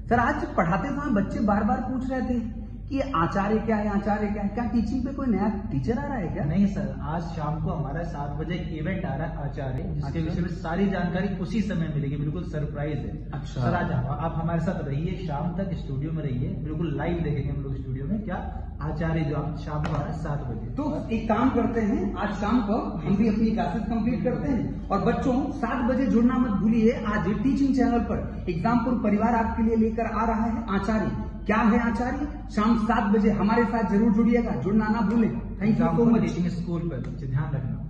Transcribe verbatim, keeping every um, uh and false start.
Sir आज पढ़ाते समय बच्चे बार बार पूछ रहे थे कि आचार्य क्या है, आचार्य क्या है, क्या टीचिंग पे कोई नया टीचर आ रहा है क्या? नहीं सर, आज शाम को हमारा सात बजे एक इवेंट आ रहा है आचार्य, जिसके विषय में सारी जानकारी उसी समय मिलेगी। बिल्कुल सरप्राइज है। अच्छा सर आज आप हमारे साथ रहिए, शाम तक स्टूडियो में रहिए, बिल्कुल लाइव देखेंगे हम लोग स्टूडियो में क्या आचार्य जो आप शाम को आ रहा है सात बजे। तो एक काम करते हैं, आज शाम को हम भी अपनी क्लासेस कंप्लीट करते हैं और बच्चों सात बजे जुड़ना मत भूलिए। आज टीचिंग चैनल पर एग्जामपुर परिवार आपके लिए लेकर आ रहा है आचार्य। क्या है आचार्य? शाम सात बजे हमारे साथ जरूर जुड़िएगा, जुड़ना ना भूलें। Thank you so much. School पर ध्यान रखना।